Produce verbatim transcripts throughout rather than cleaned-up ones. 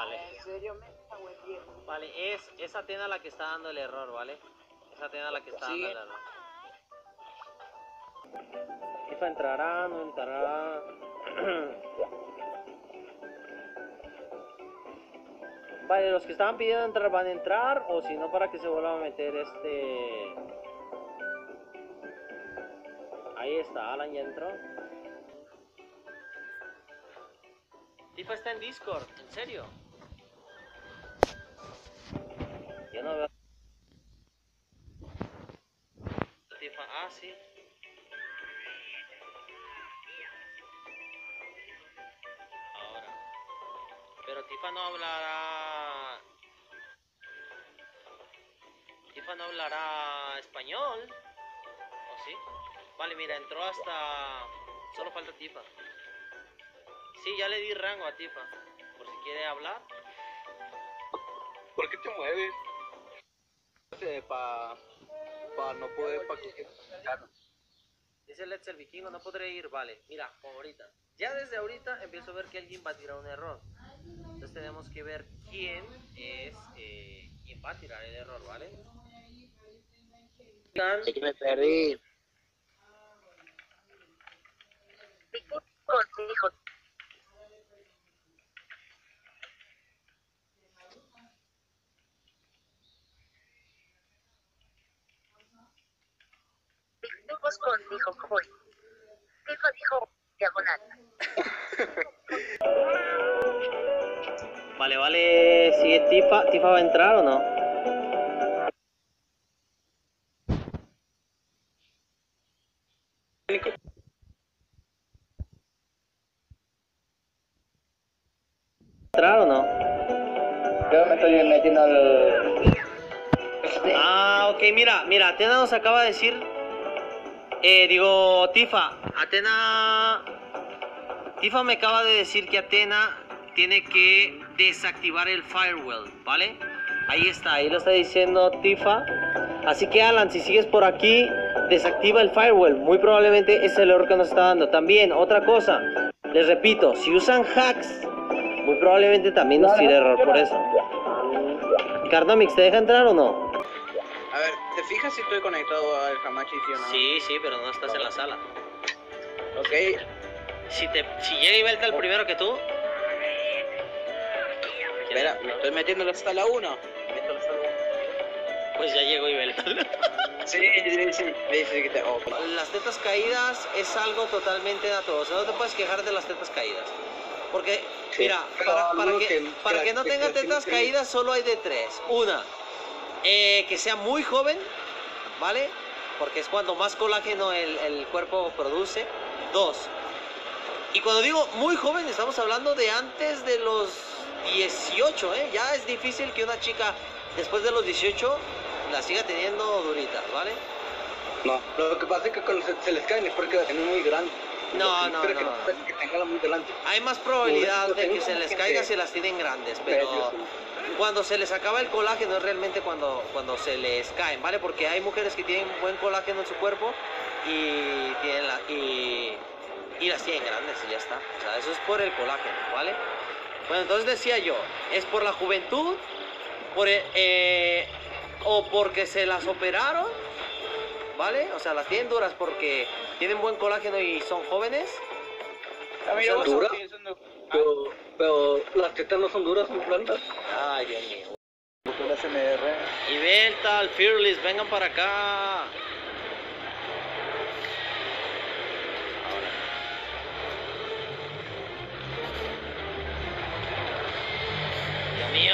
Vale. En serio, me cago en diez. Vale, es, es Atena la que está dando el error, ¿vale? Es Atena la que está Sí. dando el error. Tifa entrará, no entrará. Vale, los que estaban pidiendo entrar van a entrar, o si no, para que se vuelva a meter este... Ahí está, Alan ya entró. Tifa está en Discord, ¿en serio? Yo no veo... Tifa, ah, sí. Ahora. Pero Tifa no hablará... Tifa no hablará español, ¿o sí? Vale, mira, entró hasta... Solo falta Tifa. Sí, ya le di rango a Tifa. Por si quiere hablar. ¿Por qué te mueves? Para pa no poder... Pa que... Dice Let's el vikingo, no podré ir. Vale, mira, como ahorita. Ya desde ahorita empiezo a ver que alguien va a tirar un error. Entonces tenemos que ver quién es... Eh, quién va a tirar el error, ¿vale? Es que me perdí. Consejo. Disculpos con dijo Joy. Tifa dijo diagonal. Vale, vale, sigue Tifa. ¿Tifa va a entrar o no? ¿Entrar o no? Yo me estoy metiendo al... Ah, ok, mira, mira, Atena nos acaba de decir... Eh, digo, Tifa, Atena... Tifa me acaba de decir que Atena tiene que desactivar el firewall, ¿vale? Ahí está, ahí lo está diciendo Tifa. Así que Alan, si sigues por aquí, desactiva el firewall. Muy probablemente es el error que nos está dando. También, otra cosa, les repito, si usan hacks, muy probablemente también nos tire error por eso. Cardomix, ¿te deja entrar o no? A ver, ¿te fijas si estoy conectado al Hamachi, sí o no? Sí, sí, pero no estás en la sala. Ok. Si, te, si llega y vuelta el primero que tú... Espera, me estoy metiendo en la sala uno. Me meto en la sala uno. Pues ya llegó Ibelta. Sí, sí, sí. Me dice que te... Oh, Las tetas caídas es algo totalmente natural. O sea, no te puedes quejar de las tetas caídas. Porque, sí, mira, para, para, que, que, para que no que, tenga que, tetas que, caídas solo hay de tres. Una, eh, que sea muy joven, ¿vale? Porque es cuando más colágeno el, el cuerpo produce. Dos, y cuando digo muy joven, estamos hablando de antes de los dieciocho, ¿eh? Ya es difícil que una chica después de los dieciocho la siga teniendo duritas, ¿vale? No, lo que pasa es que cuando se, se les caen es porque la tienen muy grande. No, no, no. Que, no. que tengan muy delante. Hay más probabilidad de que se les caiga si las tienen grandes, pero cuando se les acaba el colágeno es realmente cuando, cuando se les caen, ¿vale? Porque hay mujeres que tienen buen colágeno en su cuerpo y tienen la... Y, y las tienen grandes y ya está. O sea, eso es por el colágeno, ¿vale? Bueno, entonces decía yo, es por la juventud, por eh, o porque se las operaron, ¿vale? O sea, las tienen duras porque tienen buen colágeno y son jóvenes. O sea, ¿duras? Pero, pero las tetas no son duras, son blandas. Ay, Dios mío. Una S M R. Y Beltal, Fearless, vengan para acá. Dios mío.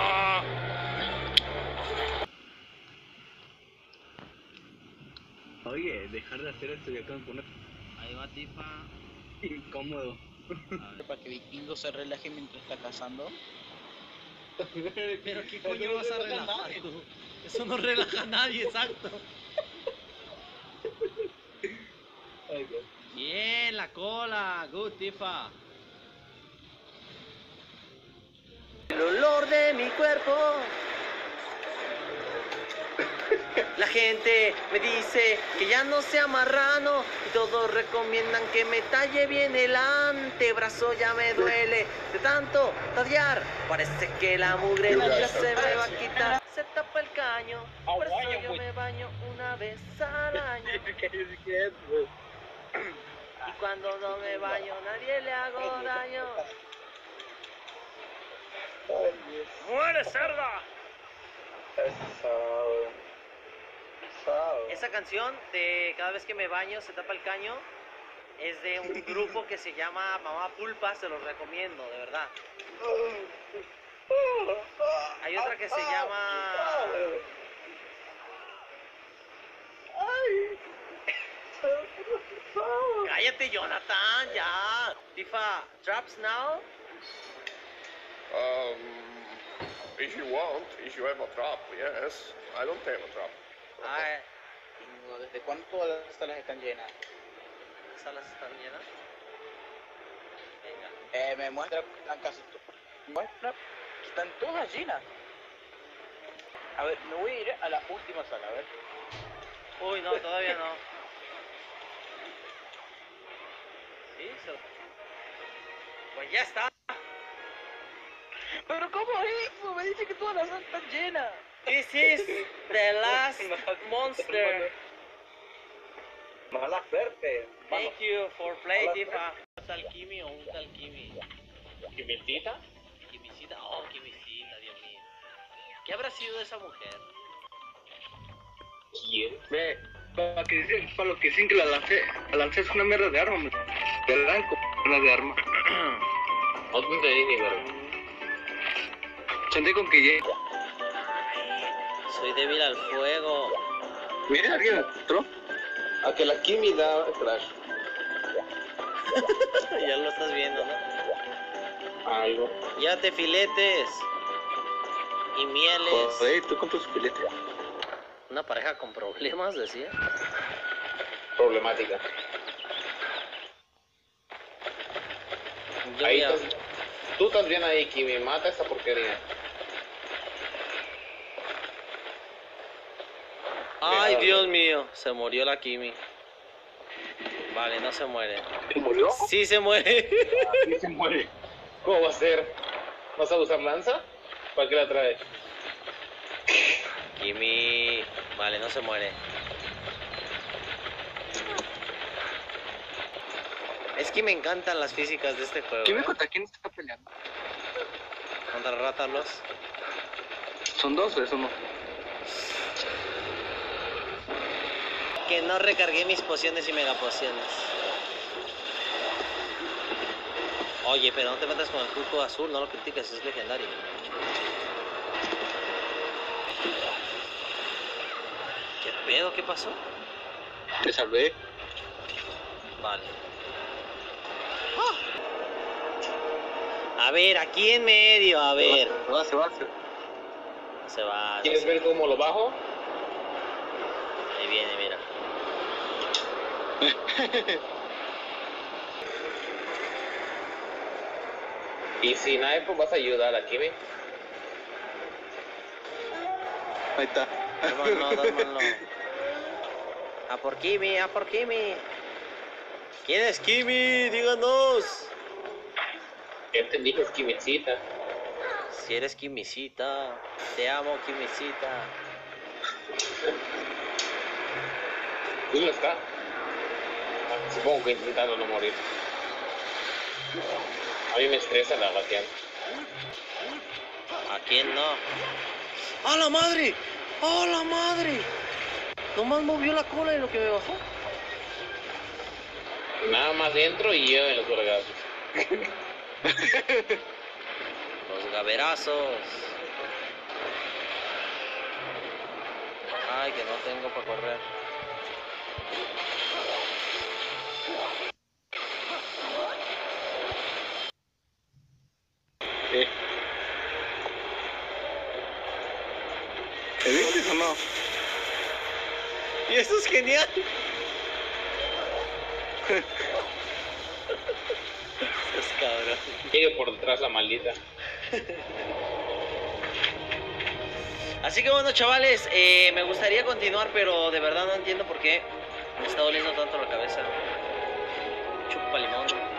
Oye, dejar de hacer esto ya que me pone Ahí va Tifa. incómodo. Para que Vikingo se relaje mientras está cazando. Pero qué coño vas a relajar tú. Eso no relaja a nadie, exacto. Ay, Dios. Bien, la cola. Good, Tifa. El olor de mi cuerpo. La gente me dice que ya no sea marrano y todos recomiendan que me talle bien el antebrazo. Ya me duele de tanto tadear. Parece que la mugre ya se me va a quitar. Se tapa el caño, por eso yo me baño una vez al año. Y cuando no me baño nadie le hago daño. ¡Muere, cerda! Esa canción de Cada vez que me baño se tapa el caño es de un grupo que se llama Mamá Pulpa, se los recomiendo, de verdad. Hay otra que se llama... Cállate, Jonathan, ya. Tifa, traps now? Um, if you want, if you have a trap, yes. I don't have a trap. Ay, No, ¿desde cuándo todas las salas están llenas? ¿las salas están llenas? Venga. Eh, me muestra que están casi todas. Muestra que están todas llenas. A ver, me voy a ir a la última sala, a ver. Uy, no, todavía no. Sí, se... Pues ya está. Pero ¿cómo es eso? Me dice que todas las salas están llenas. This is the last monster. Mala suerte. Thank you for playing, Tifa. ¿Un tal Kimi o un tal Kimi? ¿Kimitita? Kimisita, oh, Kimisita, Dios mío. ¿Qué habrá sido de esa mujer? ¿Quién? Ve, para, que dicen, para lo que dicen que la lancé, la lancé es una mierda de arma, me. De blanco, una de arma. No te entendí, pero... Chante con que llegue. Soy débil al fuego. Mira, alguien entró. A que la Kimi da crash. Ya lo estás viendo, ¿no? Algo. Llévate filetes y mieles. Joder, tú con tus filetes. Una pareja con problemas, decía. Problemática. Yo Ahí ya- estás... Tú estás bien ahí, Kimi. Mata esa porquería. Ay, Dios mío, se murió la Kimi. Vale, no se muere. ¿Se murió? Sí se muere. Sí se muere. ¿Cómo va a ser? ¿Vas a usar lanza? ¿Para qué la traes? Kimi. Vale, no se muere. Es que me encantan las físicas de este juego. ¿Quién me ¿eh? contra quién está peleando? Contra Rátalos. ¿Son dos o eso no? Que no recargué mis pociones y megapociones. Oye, pero no te metas con el cuco azul, no lo critiques, es legendario. ¿Qué pedo? ¿Qué pasó? Te salvé. Vale. ¡Ah! A ver, aquí en medio, a ver. Se va, se va, se va. Se va. no ¿Quieres sé. ver cómo lo bajo? Ahí viene, mira. Y si nadie, pues vas a ayudar a Kimi. Ahí está. Dámoslo, dámoslo. A por Kimi, a por Kimi. ¿Quién es Kimi? Díganos. Ya te dije, es Kimicita. Si eres Kimisita, te amo, Kimisita. ¿Dónde está? Supongo que intentando no morir. A mí me estresa la bateada. ¿A quién no? ¡A la madre! ¡A la madre! Nomás movió la cola de lo que me bajó. Nada más dentro y yo en los vergazos. Los gaverazos. Ay, que no tengo para correr. Sí. ¿Te viste o no? Y eso es genial. Es cabrón. Llegue por detrás la maldita. Así que bueno, chavales, eh, me gustaría continuar, pero de verdad no entiendo por qué me está doliendo tanto la cabeza. Chupa limón.